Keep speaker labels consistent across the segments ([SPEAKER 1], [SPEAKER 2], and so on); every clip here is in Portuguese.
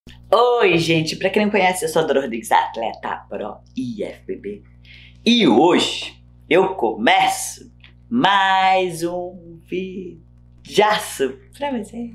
[SPEAKER 1] Oi, gente, pra quem não conhece, eu sou a Dora Rodrigues, atleta pro IFBB. E hoje eu começo mais um videaço pra vocês.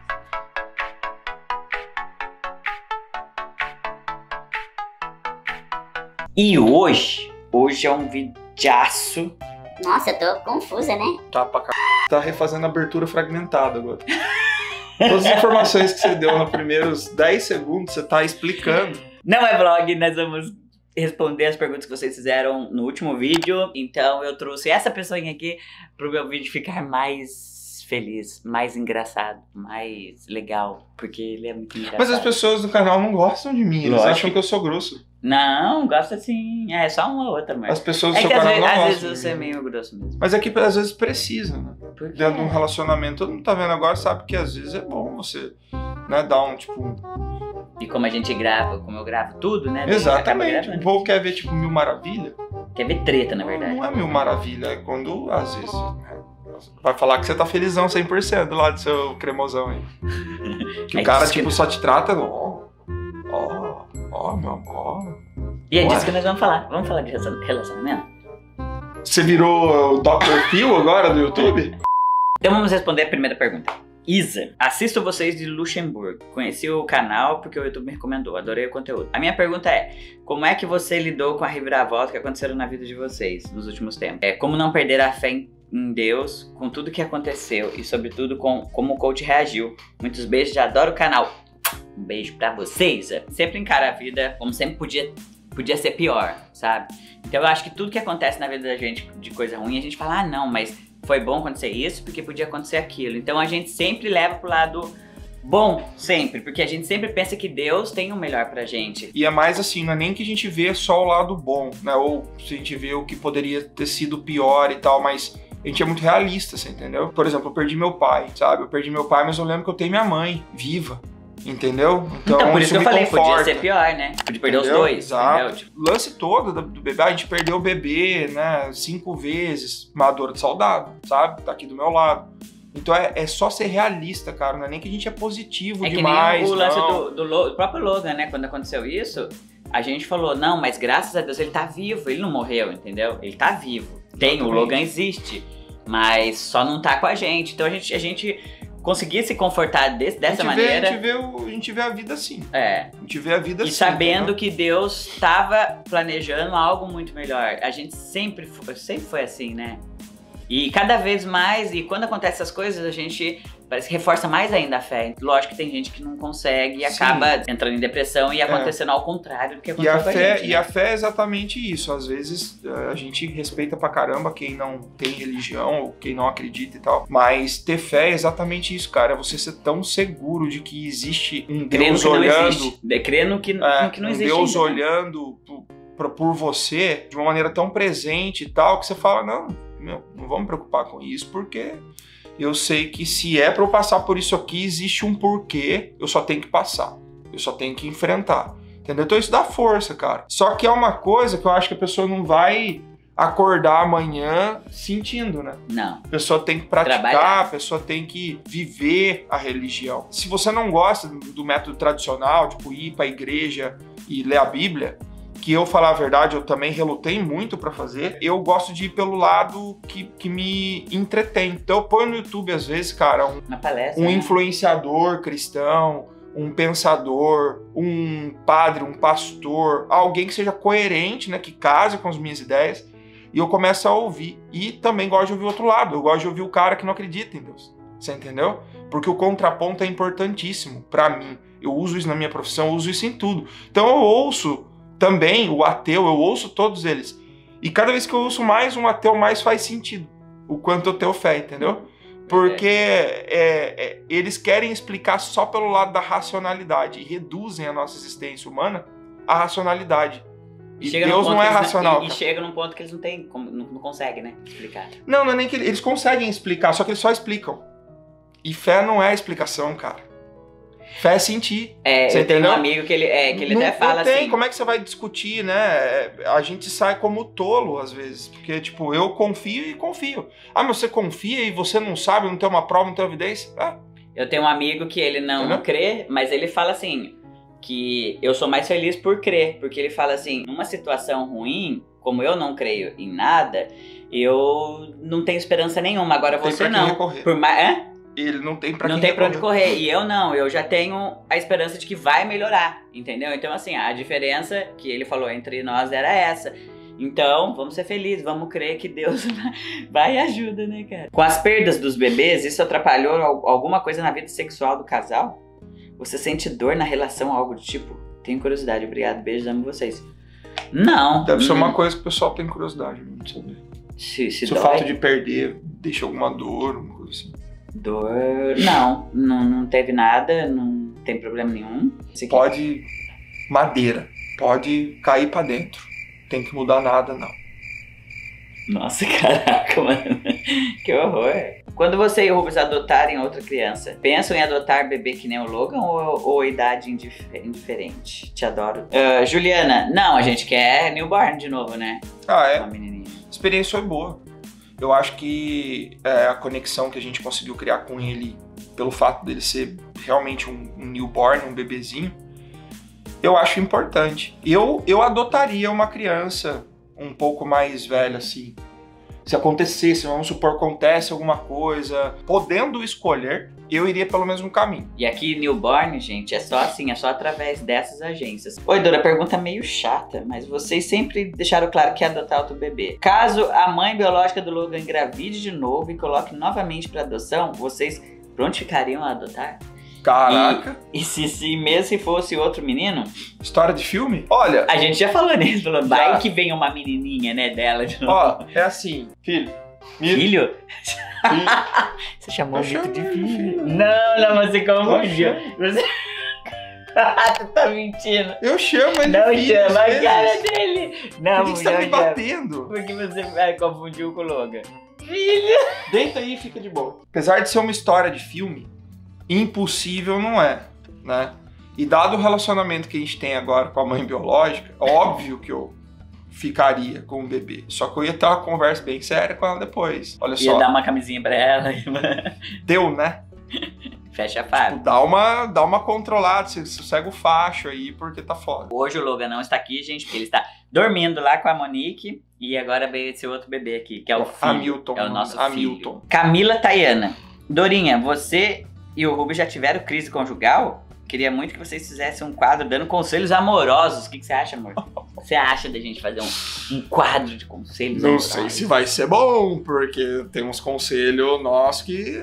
[SPEAKER 1] E hoje é um videaço.
[SPEAKER 2] Nossa, eu tô confusa, né?
[SPEAKER 3] Tá pra c... Tá refazendo a abertura fragmentada agora. Todas as informações que você deu nos primeiros 10 segundos, você tá explicando.
[SPEAKER 1] Não é vlog, nós vamos responder as perguntas que vocês fizeram no último vídeo. Então eu trouxe essa pessoinha aqui pro meu vídeo ficar mais feliz, mais engraçado, mais legal. Porque ele é muito engraçado.
[SPEAKER 3] Mas as pessoas do canal não gostam de mim, eles
[SPEAKER 1] Lógico.
[SPEAKER 3] acham que eu sou grosso.
[SPEAKER 1] Não, gosta sim. É só uma ou outra, mas...
[SPEAKER 3] As pessoas do
[SPEAKER 1] É
[SPEAKER 3] seu
[SPEAKER 1] que às
[SPEAKER 3] canal não
[SPEAKER 1] vezes
[SPEAKER 3] gostam de
[SPEAKER 1] você é
[SPEAKER 3] mim.
[SPEAKER 1] meio grosso mesmo.
[SPEAKER 3] Mas é que às vezes precisa, né?
[SPEAKER 1] Por quê?
[SPEAKER 3] Dentro de um relacionamento, todo mundo tá vendo agora, sabe que às vezes é bom você, né, dar um, tipo...
[SPEAKER 1] E como a gente grava, como eu gravo tudo, né?
[SPEAKER 3] Exatamente.
[SPEAKER 1] Acaba
[SPEAKER 3] O povo quer ver, tipo, mil maravilha.
[SPEAKER 1] Quer ver treta, na verdade.
[SPEAKER 3] Não é mil maravilha, é quando, às vezes, né, vai falar que você tá felizão 100% lá do seu cremosão aí. Que
[SPEAKER 1] É
[SPEAKER 3] o cara,
[SPEAKER 1] isso que-
[SPEAKER 3] tipo, só te trata, meu amor.
[SPEAKER 1] E é
[SPEAKER 3] Ué.
[SPEAKER 1] disso que nós vamos falar. Vamos falar de relacionamento?
[SPEAKER 3] Você virou o Dr. Phil agora do YouTube?
[SPEAKER 1] Então vamos responder a primeira pergunta. Isa, assisto vocês de Luxemburgo. Conheci o canal porque o YouTube me recomendou. Adorei o conteúdo. A minha pergunta é, como é que você lidou com a reviravolta que aconteceram na vida de vocês nos últimos tempos? Como não perder a fé em Deus com tudo que aconteceu e sobretudo como o coach reagiu? Muitos beijos, já adoro o canal. Um beijo pra vocês. Sempre encara a vida como sempre podia ser pior, sabe? Então eu acho que tudo que acontece na vida da gente de coisa ruim, a gente fala, ah não, mas foi bom acontecer isso porque podia acontecer aquilo. Então a gente sempre leva pro lado bom, sempre, porque a gente sempre pensa que Deus tem o melhor pra gente.
[SPEAKER 3] E é mais assim, não é nem que a gente vê só o lado bom, né? Ou se a gente vê o que poderia ter sido pior e tal, mas a gente é muito realista, você entendeu? Por exemplo, eu perdi meu pai, sabe? Eu perdi meu pai, mas eu lembro que eu tenho minha mãe viva. Entendeu?
[SPEAKER 1] Então por isso que eu
[SPEAKER 3] me
[SPEAKER 1] falei,
[SPEAKER 3] conforta.
[SPEAKER 1] podia ser pior, né? Podia perder os
[SPEAKER 3] Entendeu?
[SPEAKER 1] dois,
[SPEAKER 3] Exato.
[SPEAKER 1] entendeu? Tipo,
[SPEAKER 3] O lance todo do bebê, a gente perdeu o bebê, né, 5 vezes, uma dor de saudade, sabe? Tá aqui do meu lado. Então é só ser realista, cara, não é nem que a gente é positivo
[SPEAKER 1] é que
[SPEAKER 3] demais,
[SPEAKER 1] nem o lance
[SPEAKER 3] não.
[SPEAKER 1] do próprio Logan, né? Quando aconteceu isso, a gente falou, não, mas graças a Deus ele tá vivo, ele não morreu, entendeu? Ele tá vivo. Tem, o
[SPEAKER 3] Exatamente.
[SPEAKER 1] Logan existe, mas só não tá com a gente. Então a gente conseguia se confortar dessa maneira.
[SPEAKER 3] A gente vê a vida assim.
[SPEAKER 1] É.
[SPEAKER 3] A gente vê a vida
[SPEAKER 1] E
[SPEAKER 3] assim.
[SPEAKER 1] sabendo
[SPEAKER 3] entendeu?
[SPEAKER 1] que Deus estava planejando algo muito melhor. A gente sempre foi assim, né? E cada vez mais, e quando acontecem essas coisas, a gente parece que reforça mais ainda a fé. Lógico que tem gente que não consegue e
[SPEAKER 3] Sim.
[SPEAKER 1] acaba entrando em depressão e acontecendo ao contrário do que aconteceu com a gente.
[SPEAKER 3] E a fé é exatamente isso. Às vezes a gente respeita pra caramba quem não tem religião ou quem não acredita e tal. Mas ter fé é exatamente isso, cara. É você ser tão seguro de que existe um
[SPEAKER 1] Crendo
[SPEAKER 3] Deus
[SPEAKER 1] que não
[SPEAKER 3] olhando.
[SPEAKER 1] existe. Crendo que não
[SPEAKER 3] Um
[SPEAKER 1] existe.
[SPEAKER 3] Deus
[SPEAKER 1] ainda, né?
[SPEAKER 3] olhando por você de uma maneira tão presente e tal, que você fala, não vou me preocupar com isso, porque eu sei que se é pra eu passar por isso aqui, existe um porquê, eu só tenho que passar, eu só tenho que enfrentar, entendeu? Então isso dá força, cara. Só que é uma coisa que eu acho que a pessoa não vai acordar amanhã sentindo, né?
[SPEAKER 1] Não.
[SPEAKER 3] A pessoa tem que praticar,
[SPEAKER 1] Trabalhar.
[SPEAKER 3] a pessoa tem que viver a religião. Se você não gosta do método tradicional, tipo ir pra igreja e ler a Bíblia, que eu, falar a verdade, eu também relutei muito pra fazer, eu gosto de ir pelo lado que me entretém. Então eu ponho no YouTube, às vezes, cara,
[SPEAKER 1] Na palestra.
[SPEAKER 3] um
[SPEAKER 1] né?
[SPEAKER 3] influenciador cristão, um pensador, um padre, um pastor, alguém que seja coerente, né, que case com as minhas ideias, e eu começo a ouvir. E também gosto de ouvir o outro lado, eu gosto de ouvir o cara que não acredita em Deus. Você entendeu? Porque o contraponto é importantíssimo pra mim. Eu uso isso na minha profissão, eu uso isso em tudo. Então eu ouço também o ateu, eu ouço todos eles. E cada vez que eu ouço mais um ateu, mais faz sentido o quanto eu tenho fé, entendeu? Porque eles querem explicar só pelo lado da racionalidade e reduzem a nossa existência humana à racionalidade. E
[SPEAKER 1] Chega num
[SPEAKER 3] Deus
[SPEAKER 1] ponto
[SPEAKER 3] não é
[SPEAKER 1] que eles
[SPEAKER 3] racional.
[SPEAKER 1] E chega num ponto que eles não têm, não conseguem, né? Explicar.
[SPEAKER 3] Não é nem que eles conseguem explicar, só que eles só explicam. E fé não é explicação, cara. Fé é sentir. Você
[SPEAKER 1] Eu tenho um
[SPEAKER 3] entendeu?
[SPEAKER 1] amigo que ele
[SPEAKER 3] Não-
[SPEAKER 1] até fala
[SPEAKER 3] não tem.
[SPEAKER 1] assim.
[SPEAKER 3] Como é que você vai discutir, né? A gente sai como tolo às vezes. Porque, tipo, eu confio e confio. Ah, mas você confia e você não sabe, não tem uma prova, não tem evidência? Ah,
[SPEAKER 1] Eu tenho um amigo que ele não
[SPEAKER 3] Entendeu?
[SPEAKER 1] crê, mas ele fala assim: que eu sou mais feliz por crer, porque ele fala assim, numa situação ruim, como eu não creio em nada, eu não tenho esperança nenhuma. Agora
[SPEAKER 3] Tem
[SPEAKER 1] você
[SPEAKER 3] pra quem
[SPEAKER 1] não.
[SPEAKER 3] recorrer.
[SPEAKER 1] Por mais,
[SPEAKER 3] Ele não tem pra
[SPEAKER 1] não
[SPEAKER 3] quem
[SPEAKER 1] tem pra onde
[SPEAKER 3] recorrer.
[SPEAKER 1] correr. E eu não, eu já tenho a esperança de que vai melhorar, entendeu? Então assim, a diferença que ele falou entre nós era essa. Então, vamos ser felizes, vamos crer que Deus vai e ajuda, né, cara? Com as perdas dos bebês, isso atrapalhou alguma coisa na vida sexual do casal? Você sente dor na relação, algo do tipo? Tenho curiosidade, obrigado, beijos, amo vocês. Não.
[SPEAKER 3] Deve ser uma coisa que o pessoal tem curiosidade de saber.
[SPEAKER 1] Se
[SPEAKER 3] Se o
[SPEAKER 1] dói,
[SPEAKER 3] fato de perder deixa alguma dor, uma coisa assim.
[SPEAKER 1] dor... Não teve nada, não tem problema nenhum. Esse aqui-
[SPEAKER 3] Pode madeira, pode cair pra dentro. Tem que mudar nada, não.
[SPEAKER 1] Nossa, caraca, mano. Que horror. Quando você e o Rubens adotarem outra criança, pensam em adotar bebê que nem o Logan ou idade indiferente? Te adoro. Juliana, não, a gente quer newborn de novo, né?
[SPEAKER 3] Ah, é?
[SPEAKER 1] Uma menininha.
[SPEAKER 3] A experiência foi boa. Eu acho que a conexão que a gente conseguiu criar com ele, pelo fato dele ser realmente um newborn, um bebezinho, eu acho importante. Eu adotaria uma criança um pouco mais velha, assim. Se acontecesse, vamos supor, acontece alguma coisa, podendo escolher, eu iria pelo mesmo caminho.
[SPEAKER 1] E aqui, newborn, gente, é só assim, é só através dessas agências. Oi, Dora, pergunta meio chata, mas vocês sempre deixaram claro que ia adotar outro bebê. Caso a mãe biológica do Logan engravide de novo e coloque novamente para adoção, vocês prontificariam a adotar?
[SPEAKER 3] Caraca,
[SPEAKER 1] E se mesmo se fosse outro menino,
[SPEAKER 3] história de filme? Olha,
[SPEAKER 1] a gente já falou nisso, falando, vai
[SPEAKER 3] Já.
[SPEAKER 1] que vem uma menininha, né, dela de novo.
[SPEAKER 3] ó, é assim, filho.
[SPEAKER 1] Filho? Você chamou
[SPEAKER 3] Eu
[SPEAKER 1] muito de
[SPEAKER 3] chamei de
[SPEAKER 1] filho.
[SPEAKER 3] filho.
[SPEAKER 1] Não, você confundiu.
[SPEAKER 3] Eu
[SPEAKER 1] Você... Você tá mentindo.
[SPEAKER 3] Eu chamo ele
[SPEAKER 1] Não
[SPEAKER 3] de filho,
[SPEAKER 1] chama
[SPEAKER 3] às
[SPEAKER 1] a cara
[SPEAKER 3] vezes.
[SPEAKER 1] dele.
[SPEAKER 3] Por
[SPEAKER 1] Não,
[SPEAKER 3] que que você tá
[SPEAKER 1] não
[SPEAKER 3] me
[SPEAKER 1] chama.
[SPEAKER 3] batendo?
[SPEAKER 1] Porque você confundiu com o Logan. Filho.
[SPEAKER 3] Deita aí e fica de boa. Apesar de ser uma história de filme, impossível não é, né? E dado o relacionamento que a gente tem agora com a mãe biológica, óbvio que eu ficaria com o bebê. Só que eu ia ter uma conversa bem séria com ela depois. Olha
[SPEAKER 1] Ia
[SPEAKER 3] só,
[SPEAKER 1] dar uma camisinha pra ela.
[SPEAKER 3] deu, né?
[SPEAKER 1] Fecha a fábrica.
[SPEAKER 3] Dá uma controlada, você sossega o facho aí, porque tá foda.
[SPEAKER 1] Hoje o Logan não está aqui, gente, porque ele está dormindo lá com a Monique. E agora veio esse outro bebê aqui, que é o filho.
[SPEAKER 3] Hamilton.
[SPEAKER 1] É o nosso
[SPEAKER 3] Hamilton.
[SPEAKER 1] filho. Camila Tayana. Dorinha, você e o Rubens já tiveram crise conjugal? Queria muito que vocês fizessem um quadro dando conselhos amorosos. O que você acha, amor? Você acha da gente fazer um quadro de conselhos
[SPEAKER 3] Não
[SPEAKER 1] amorosos?
[SPEAKER 3] sei se vai ser bom, porque tem uns conselhos nossos que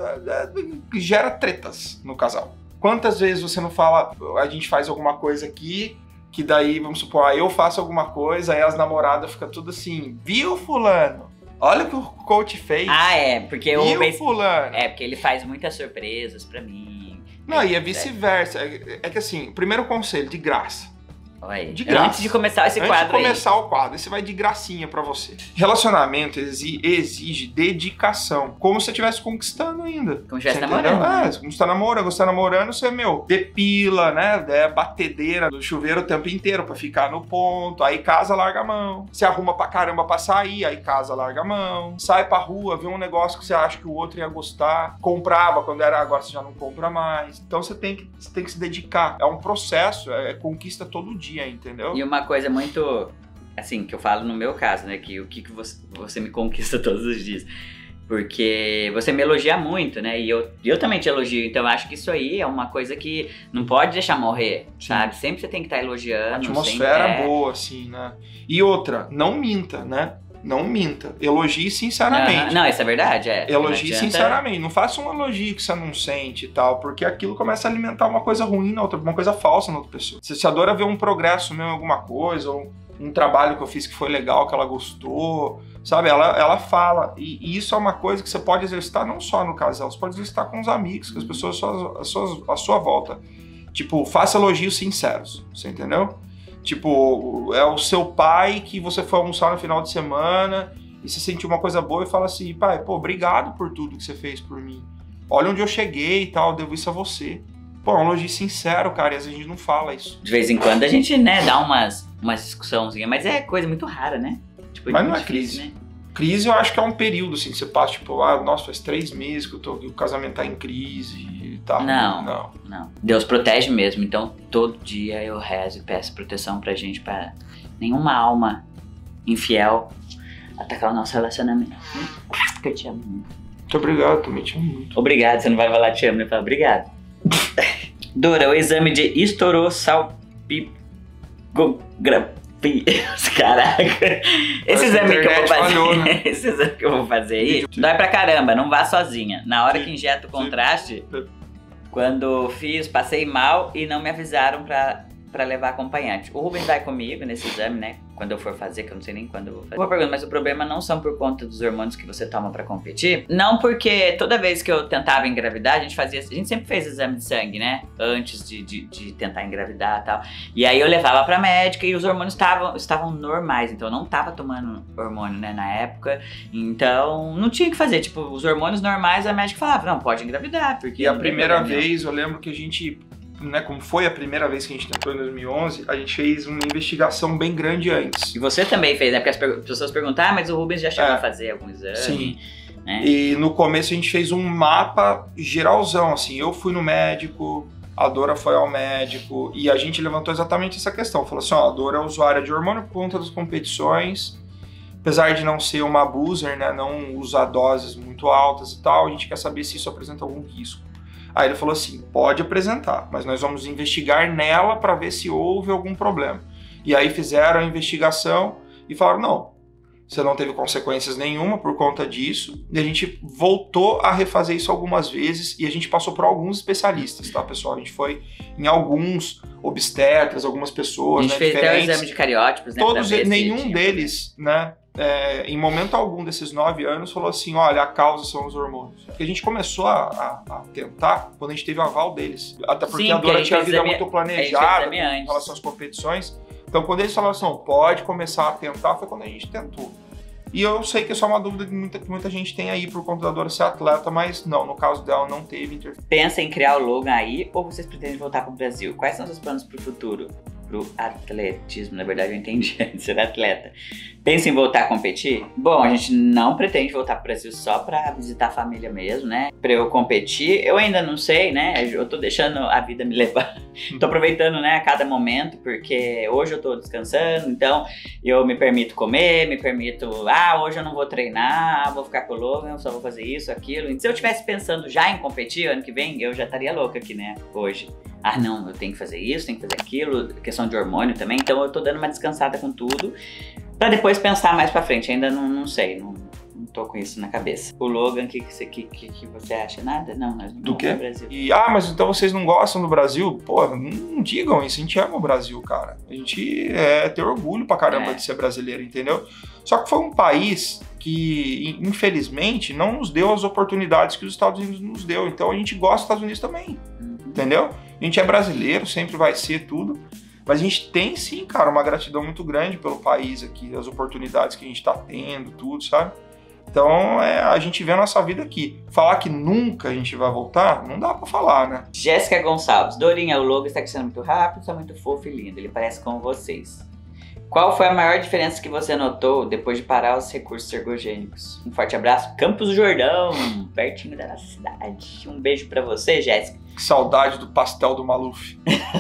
[SPEAKER 3] gera tretas no casal. Quantas vezes você não fala, a gente faz alguma coisa aqui, que daí, vamos supor, eu faço alguma coisa, aí as namoradas ficam tudo assim, viu, fulano? Olha o que o coach fez.
[SPEAKER 1] Ah, é, porque o
[SPEAKER 3] viu,
[SPEAKER 1] Rubens...
[SPEAKER 3] fulano?
[SPEAKER 1] É, porque ele faz muitas surpresas pra mim.
[SPEAKER 3] Não, e é vice-versa. É que assim, o primeiro conselho, de graça.
[SPEAKER 1] Olha,
[SPEAKER 3] De graça.
[SPEAKER 1] antes de começar esse
[SPEAKER 3] Antes
[SPEAKER 1] quadro
[SPEAKER 3] de começar o quadro, esse vai de gracinha pra você. Relacionamento exige dedicação. Como se você estivesse conquistando ainda.
[SPEAKER 1] Como se estivesse
[SPEAKER 3] Você entendeu?
[SPEAKER 1] namorando.
[SPEAKER 3] Como você tá namorando, você tá namorando, você, depila, né? É batedeira do chuveiro o tempo inteiro pra ficar no ponto. Aí casa, larga a mão. Se arruma pra caramba pra sair, aí casa, larga a mão. Sai pra rua, vê um negócio que você acha que o outro ia gostar. Comprava quando era, agora você já não compra mais. Então você tem que se dedicar. É um processo, é conquista todo dia. Entendeu?
[SPEAKER 1] E uma coisa muito, assim, que eu falo no meu caso, né? Que o que você me conquista todos os dias. Porque você me elogia muito, né? E eu também te elogio. Então eu acho que isso aí é uma coisa que não pode deixar morrer, sabe? Sempre você tem que estar elogiando.
[SPEAKER 3] A atmosfera
[SPEAKER 1] sempre
[SPEAKER 3] boa, assim, né? E outra, não minta, né? Não minta. Elogie sinceramente.
[SPEAKER 1] Não, isso é verdade, é.
[SPEAKER 3] Elogie
[SPEAKER 1] Não adianta-
[SPEAKER 3] sinceramente. Não faça um elogio que você não sente e tal, porque aquilo começa a alimentar uma coisa ruim na outra, uma coisa falsa na outra pessoa. Você se adora ver um progresso meu em alguma coisa, ou um trabalho que eu fiz que foi legal, que ela gostou, sabe? Ela fala. E isso é uma coisa que você pode exercitar não só no casal, você pode exercitar com os amigos, com as pessoas à sua volta. Tipo, faça elogios sinceros, você entendeu? Tipo, é o seu pai que você foi almoçar no final de semana e você sentiu uma coisa boa e fala assim, pai, pô, obrigado por tudo que você fez por mim. Olha onde eu cheguei e tal, eu devo isso a você. Pô, é um elogio sincero, cara, e às vezes a gente não fala isso.
[SPEAKER 1] De vez em quando a gente, né, dá umas discussãozinhas, mas é coisa muito rara, né? Tipo,
[SPEAKER 3] Mas não
[SPEAKER 1] muito
[SPEAKER 3] é crise.
[SPEAKER 1] difícil, né?
[SPEAKER 3] Crise eu acho que é um período, assim, que você passa, tipo, nossa, faz 3 meses que o casamento tá em crise, tá
[SPEAKER 1] Não.
[SPEAKER 3] ruim, não.
[SPEAKER 1] Não. Deus protege mesmo, então todo dia eu rezo e peço proteção pra gente, pra nenhuma alma infiel atacar o nosso relacionamento. Que eu te amo muito.
[SPEAKER 3] Muito obrigado, também te amo muito.
[SPEAKER 1] Obrigado, você não vai falar te amo, né? Fala obrigado. Dora, o exame de historossalpingografia. Caraca. Esse exame que eu vou fazer,
[SPEAKER 3] falhou, né?
[SPEAKER 1] esse exame que eu vou fazer aí, dói pra caramba, não vá sozinha. Na hora que injeta o contraste, quando fiz, passei mal e não me avisaram pra levar acompanhante. O Rubens vai comigo nesse exame, né? Quando eu for fazer, que eu não sei nem quando eu vou fazer. Uma pergunta, mas o problema não são por conta dos hormônios que você toma pra competir? Não, porque toda vez que eu tentava engravidar, a gente sempre fez exame de sangue, né? Antes de tentar engravidar e tal. E aí eu levava pra médica e os hormônios estavam normais, então eu não tava tomando hormônio, né, na época. Então não tinha o que fazer. Tipo, os hormônios normais, a médica falava, não, pode engravidar, porque...
[SPEAKER 3] E a primeira vez, eu lembro que a gente... Né, como foi a primeira vez que a gente tentou em 2011, a gente fez uma investigação bem grande antes.
[SPEAKER 1] E você também fez, né? Porque as pessoas perguntam, mas o Rubens já chegou a fazer algum exame.
[SPEAKER 3] Sim.
[SPEAKER 1] Né?
[SPEAKER 3] E no começo a gente fez um mapa geralzão, assim. Eu fui no médico, a Dora foi ao médico, e a gente levantou exatamente essa questão. Falou assim, ó, a Dora é usuária de hormônio por conta das competições, apesar de não ser uma abuser, né, não usar doses muito altas e tal, a gente quer saber se isso apresenta algum risco. Aí ele falou assim, pode apresentar, mas nós vamos investigar nela para ver se houve algum problema. E aí fizeram a investigação e falaram, não, você não teve consequências nenhuma por conta disso. E a gente voltou a refazer isso algumas vezes e a gente passou por alguns especialistas, tá, pessoal? A gente foi em alguns obstetras, algumas pessoas,
[SPEAKER 1] a gente fez até o exame de cariótipos, né?
[SPEAKER 3] Todos, nenhum deles, né? Em momento algum desses 9 anos falou assim, olha, a causa são os hormônios. Porque a gente começou a tentar quando a gente teve o aval deles. Até porque
[SPEAKER 1] Sim,
[SPEAKER 3] a Dora tinha a vida
[SPEAKER 1] exame,
[SPEAKER 3] muito planejada
[SPEAKER 1] em
[SPEAKER 3] relação às competições. Então quando eles falaram assim, pode começar a tentar, foi quando a gente tentou. E eu sei que é só uma dúvida que muita gente tem aí por conta da Dora ser atleta, mas não, no caso dela não teve interferência.
[SPEAKER 1] Pensa em criar o Logan aí ou vocês pretendem voltar pro Brasil? Quais são os seus planos pro futuro? Pro atletismo, na verdade eu entendi, ser atleta. Pensa em voltar a competir? Bom, a gente não pretende voltar pro Brasil só pra visitar a família mesmo, né? Pra eu competir, eu ainda não sei, né? Eu tô deixando a vida me levar. Tô aproveitando, né, a cada momento, porque hoje eu tô descansando, então eu me permito comer, me permito, hoje eu não vou treinar, vou ficar com o Logan, só vou fazer isso, aquilo. E se eu estivesse pensando já em competir ano que vem, eu já estaria louca aqui, né, hoje. Não, eu tenho que fazer isso, tenho que fazer aquilo, questão de hormônio também, então eu tô dando uma descansada com tudo, pra depois pensar mais pra frente, ainda não sei, não tô com isso na cabeça. O Logan, o que você acha? Nada? Não, nós não
[SPEAKER 3] do
[SPEAKER 1] vamos
[SPEAKER 3] quê?
[SPEAKER 1] pro Brasil.
[SPEAKER 3] E, mas então vocês não gostam do Brasil? Pô, não digam isso, a gente ama o Brasil, cara. A gente tem orgulho pra caramba de ser brasileiro, entendeu? Só que foi um país que, infelizmente, não nos deu as oportunidades que os Estados Unidos nos deu, então a gente gosta dos Estados Unidos também, entendeu? A gente é brasileiro, sempre vai ser tudo, mas a gente tem sim, cara, uma gratidão muito grande pelo país aqui, as oportunidades que a gente tá tendo, tudo, sabe? Então, a gente vê a nossa vida aqui. Falar que nunca a gente vai voltar, não dá pra falar, né?
[SPEAKER 1] Jéssica Gonçalves. Dorinha, o Logan está crescendo muito rápido, está muito fofo e lindo. Ele parece com vocês. Qual foi a maior diferença que você notou depois de parar os recursos ergogênicos? Um forte abraço. Campos do Jordão, pertinho da nossa cidade. Um beijo pra você, Jéssica.
[SPEAKER 3] Que saudade do pastel do Maluf.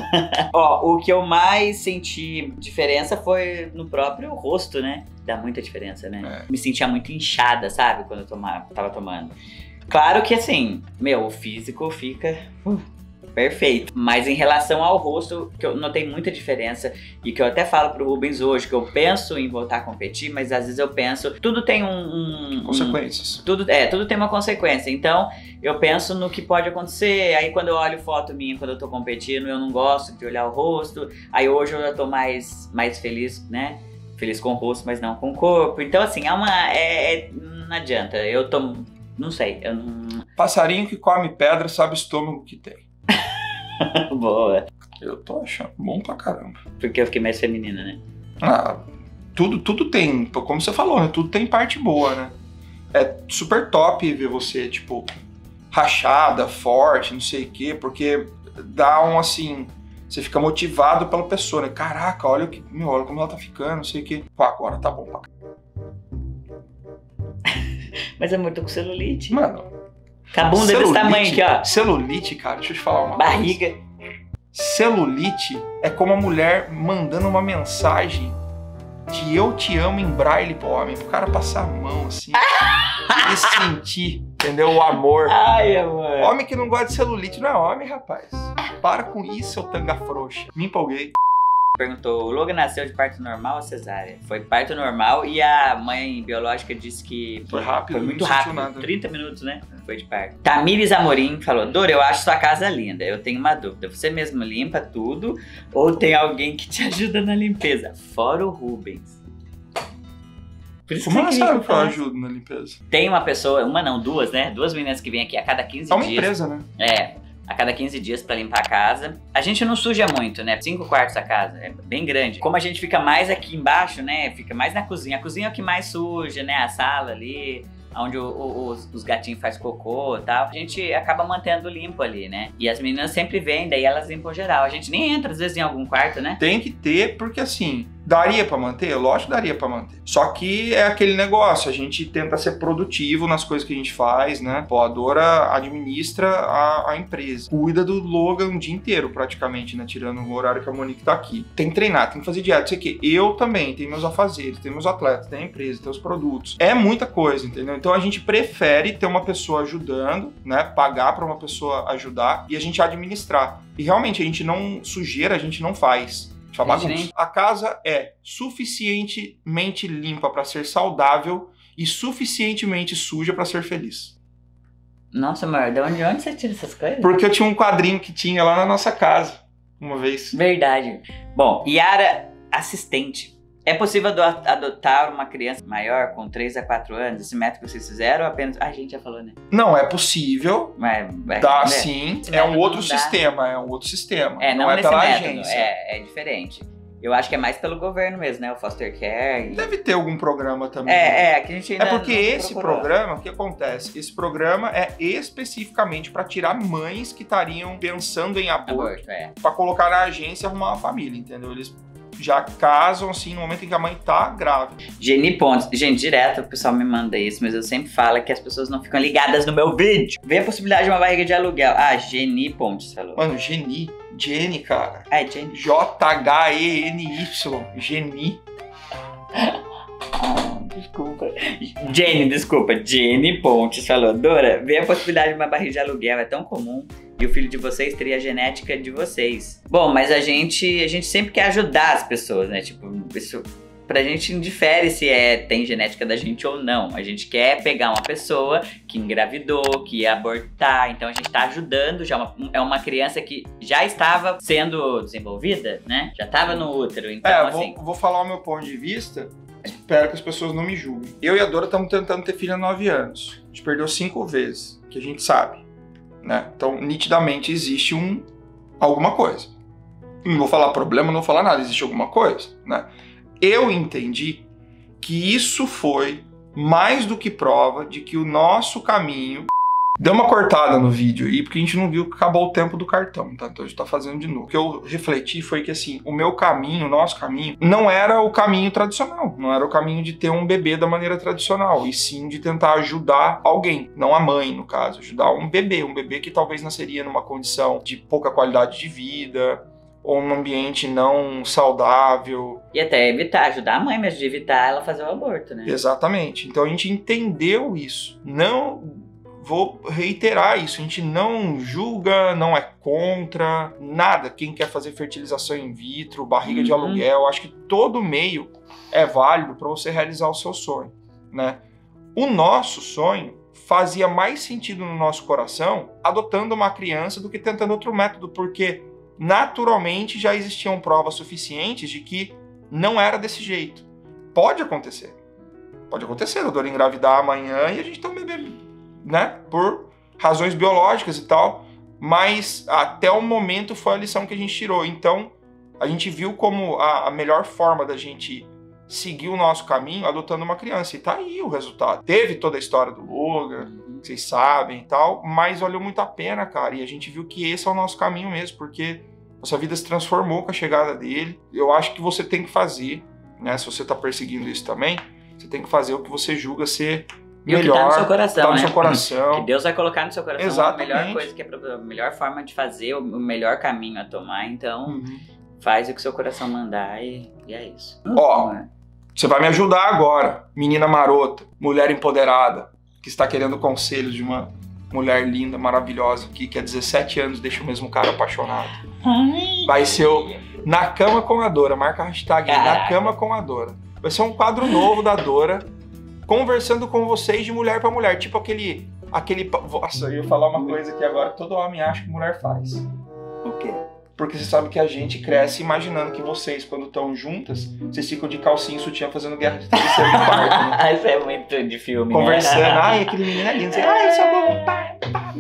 [SPEAKER 1] O que eu mais senti diferença foi no próprio rosto, né? Dá muita diferença, né? Me sentia muito inchada, sabe? Quando eu tava tomando. Claro que assim, o físico fica perfeito. Mas em relação ao rosto, que eu notei muita diferença e que eu até falo pro Rubens hoje, que eu penso em voltar a competir, mas às vezes eu penso, tudo tem
[SPEAKER 3] consequências.
[SPEAKER 1] Tudo tem uma consequência. Então, eu penso no que pode acontecer. Aí quando eu olho foto minha, quando eu tô competindo, eu não gosto de olhar o rosto. Aí hoje eu já tô mais feliz, né? Feliz com o rosto, mas não com o corpo. Então, assim, não adianta. Eu tô... Não sei.
[SPEAKER 3] Passarinho que come pedra sabe o estômago que tem.
[SPEAKER 1] Boa.
[SPEAKER 3] Eu tô achando bom pra caramba.
[SPEAKER 1] Porque eu fiquei mais feminina, né?
[SPEAKER 3] Tudo tem, como você falou, né? Tudo tem parte boa, né? É super top ver você, tipo, rachada, forte, não sei o quê, porque dá assim... Você fica motivado pela pessoa, né? Caraca, olha como ela tá ficando, não sei o quê. Pô, agora tá bom pra caramba.
[SPEAKER 1] Mas amor, tô com celulite.
[SPEAKER 3] Mano,
[SPEAKER 1] Com a bunda desse tamanho aqui, ó.
[SPEAKER 3] Celulite, cara, deixa eu te falar uma
[SPEAKER 1] Barriga.
[SPEAKER 3] coisa. Celulite é como a mulher mandando uma mensagem de eu te amo em braille pro homem, pro cara passar a mão assim e sentir, entendeu? O amor.
[SPEAKER 1] Ai, amor.
[SPEAKER 3] Homem que não gosta de celulite não é homem, rapaz. Para com isso, seu tanga frouxa. Me empolguei.
[SPEAKER 1] Perguntou, o Logan nasceu de parto normal ou cesárea? Foi parto normal e a mãe biológica disse que
[SPEAKER 3] Foi rápido,
[SPEAKER 1] foi muito
[SPEAKER 3] não sentiu
[SPEAKER 1] rápido,
[SPEAKER 3] nada.
[SPEAKER 1] 30 minutos, né? Foi de parto. Tamires Amorim falou, Dora, eu acho sua casa linda, eu tenho uma dúvida, você mesmo limpa tudo ou tem alguém que te ajuda na limpeza? Fora o Rubens. Por isso
[SPEAKER 3] Como ela
[SPEAKER 1] que você queria
[SPEAKER 3] sabe
[SPEAKER 1] que
[SPEAKER 3] que eu
[SPEAKER 1] falasse.
[SPEAKER 3] ajudo na limpeza?
[SPEAKER 1] Tem uma pessoa, uma não, duas, né? Duas meninas que vêm aqui a cada 15
[SPEAKER 3] É uma
[SPEAKER 1] dias.
[SPEAKER 3] empresa, né?
[SPEAKER 1] É, a cada 15 dias pra limpar a casa. A gente não suja muito, né? 5 quartos a casa, é bem grande. Como a gente fica mais aqui embaixo, né? Fica mais na cozinha. A cozinha é o que mais suja, né? A sala ali, onde os gatinhos fazem cocô e tal. A gente acaba mantendo limpo ali, né? E as meninas sempre vêm, daí elas limpam geral. A gente nem entra, às vezes, em algum quarto, né?
[SPEAKER 3] Tem que ter, porque assim, daria pra manter? Lógico que daria pra manter. Só que é aquele negócio, a gente tenta ser produtivo nas coisas que a gente faz, né? Pô, a Dora administra a empresa. Cuida do Logan o dia inteiro, praticamente, né? Tirando o horário que a Monique tá aqui. Tem que treinar, tem que fazer dieta, isso aqui. Eu também, tenho meus afazeres, tenho meus atletas, tenho a empresa, tenho os produtos. É muita coisa, entendeu? Então a gente prefere ter uma pessoa ajudando, né? Pagar pra uma pessoa ajudar e a gente administrar. E realmente, a gente não sujeira, a gente não faz. Só bagunça. A casa é suficientemente limpa para ser saudável e suficientemente suja para ser feliz.
[SPEAKER 1] Nossa, amor, de onde você tira essas coisas?
[SPEAKER 3] Porque eu tinha um quadrinho que tinha lá na nossa casa, uma vez.
[SPEAKER 1] Verdade. Bom, Yara, assistente. É possível adotar uma criança maior com 3 a 4 anos? Esse método que vocês fizeram ou apenas... Ah, a gente já falou, né?
[SPEAKER 3] Não, é possível. Dá sim.
[SPEAKER 1] Esse
[SPEAKER 3] É um
[SPEAKER 1] método
[SPEAKER 3] outro
[SPEAKER 1] não dá.
[SPEAKER 3] sistema. É um outro sistema.
[SPEAKER 1] É, não
[SPEAKER 3] é
[SPEAKER 1] nesse
[SPEAKER 3] pela
[SPEAKER 1] método.
[SPEAKER 3] agência.
[SPEAKER 1] É diferente. Eu acho que é mais pelo governo mesmo, né? O foster care.
[SPEAKER 3] Deve ter algum programa também.
[SPEAKER 1] Que a gente ainda
[SPEAKER 3] É porque
[SPEAKER 1] não
[SPEAKER 3] esse
[SPEAKER 1] procurou.
[SPEAKER 3] programa, o que acontece? Esse programa é especificamente para tirar mães que estariam pensando em aborto, para colocar na agência e arrumar uma família, entendeu? Eles já casam assim no momento em que a mãe tá grávida.
[SPEAKER 1] Geni Pontes. Gente, direto o pessoal me manda isso, mas eu sempre falo que as pessoas não ficam ligadas no meu vídeo. Vê a possibilidade de uma barriga de aluguel. Ah, Geni Pontes falou.
[SPEAKER 3] Mano, Jenny, cara.
[SPEAKER 1] Ah, é Jenny.
[SPEAKER 3] J-H-E-N-Y. Geni.
[SPEAKER 1] Desculpa. Jenny Pontes falou. Dora, vê a possibilidade de uma barriga de aluguel, é tão comum. E o filho de vocês teria a genética de vocês. Bom, mas a gente sempre quer ajudar as pessoas, né? Tipo, isso pra gente indifere se tem genética da gente ou não. A gente quer pegar uma pessoa que engravidou, que ia abortar. Então a gente tá ajudando já. É uma criança que já estava sendo desenvolvida, né? Já estava no útero. Então, assim...
[SPEAKER 3] Vou falar o meu ponto de vista. Espero que as pessoas não me julguem. Eu e a Dora estamos tentando ter filho há 9 anos. A gente perdeu 5 vezes, que a gente sabe. Né? Então, nitidamente, existe alguma coisa. Não vou falar problema, não vou falar nada, existe alguma coisa. Né? Eu entendi que isso foi mais do que prova de que o nosso caminho... Deu uma cortada no vídeo aí, porque a gente não viu que acabou o tempo do cartão, tá? Então a gente tá fazendo de novo. O que eu refleti foi que, assim, o meu caminho, o nosso caminho, não era o caminho tradicional. Não era o caminho de ter um bebê da maneira tradicional, e sim de tentar ajudar alguém, não a mãe, no caso. Ajudar um bebê que talvez nasceria numa condição de pouca qualidade de vida, ou num ambiente não saudável.
[SPEAKER 1] E até ajudar a mãe mesmo, de evitar ela fazer o aborto, né?
[SPEAKER 3] Exatamente. Então a gente entendeu isso. Não... Vou reiterar isso, a gente não julga, não é contra, nada. Quem quer fazer fertilização in vitro, barriga de aluguel, acho que todo meio é válido para você realizar o seu sonho, né? O nosso sonho fazia mais sentido no nosso coração adotando uma criança do que tentando outro método, porque naturalmente já existiam provas suficientes de que não era desse jeito. Pode acontecer, a Dora engravidar amanhã e a gente ter um bebê, né, por razões biológicas e tal, mas até o momento foi a lição que a gente tirou. Então a gente viu como a melhor forma da gente seguir o nosso caminho adotando uma criança, e tá aí o resultado. Teve toda a história do Logan, que vocês sabem e tal, mas valeu muito a pena, cara, e a gente viu que esse é o nosso caminho mesmo, porque nossa vida se transformou com a chegada dele. Eu acho que você tem que fazer, né, se você tá perseguindo isso também, você tem que fazer o que você julga ser
[SPEAKER 1] E o que tá no seu coração,
[SPEAKER 3] tá no
[SPEAKER 1] né?
[SPEAKER 3] seu coração.
[SPEAKER 1] Que Deus vai colocar no seu coração
[SPEAKER 3] Exatamente.
[SPEAKER 1] a melhor coisa, que é a melhor forma de fazer, o melhor caminho a tomar. Então,
[SPEAKER 3] Uhum.
[SPEAKER 1] faz o que seu coração mandar e é isso.
[SPEAKER 3] Ó, você vai me ajudar agora, menina marota, mulher empoderada, que está querendo conselhos de uma mulher linda, maravilhosa, que há 17 anos deixa o mesmo cara apaixonado. Vai ser o Na Cama com a Dora, marca a hashtag
[SPEAKER 1] Caraca.
[SPEAKER 3] Na Cama com a Dora. Vai ser um quadro novo da Dora, conversando com vocês de mulher pra mulher, tipo aquele... Nossa, eu ia falar uma coisa que agora todo homem acha que mulher faz.
[SPEAKER 1] O quê?
[SPEAKER 3] Porque você sabe que a gente cresce imaginando que vocês, quando estão juntas, vocês ficam de calcinha e sutiã fazendo guerra de terceiro e quarto, né?
[SPEAKER 1] Isso é muito de filme,
[SPEAKER 3] Conversando,
[SPEAKER 1] né?
[SPEAKER 3] ai, aquele menino é lindo, ai, eu sou bom, pá.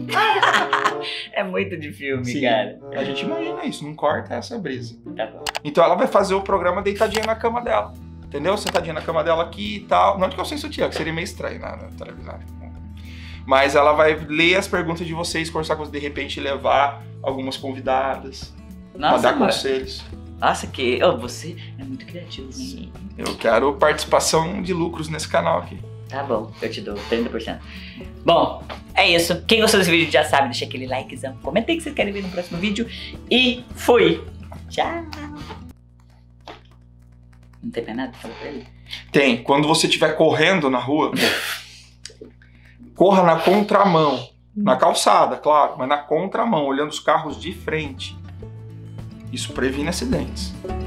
[SPEAKER 1] É muito de filme,
[SPEAKER 3] Sim.
[SPEAKER 1] cara.
[SPEAKER 3] A gente imagina isso, não corta essa brisa.
[SPEAKER 1] Tá bom.
[SPEAKER 3] Então ela vai fazer o programa deitadinha na cama dela, entendeu? Sentadinha na cama dela aqui e tal. Não de calcinha e sutiã, que seria meio estranho na televisão. Mas ela vai ler as perguntas de vocês, conversar com vocês, de repente levar algumas convidadas, pra
[SPEAKER 1] Nossa,
[SPEAKER 3] dar
[SPEAKER 1] mano.
[SPEAKER 3] conselhos.
[SPEAKER 1] Nossa, você é muito criativo, né?
[SPEAKER 3] Eu quero participação de lucros nesse canal aqui.
[SPEAKER 1] Tá bom, eu te dou 30%. Bom, é isso. Quem gostou desse vídeo já sabe, deixa aquele likezão. Comenta aí o que vocês querem ver no próximo vídeo. E fui! Tchau! Não tem mais nada? Fala pra ele.
[SPEAKER 3] Tem, quando você estiver correndo na rua, corra na contramão. Na calçada, claro, mas na contramão, olhando os carros de frente. Isso previne acidentes.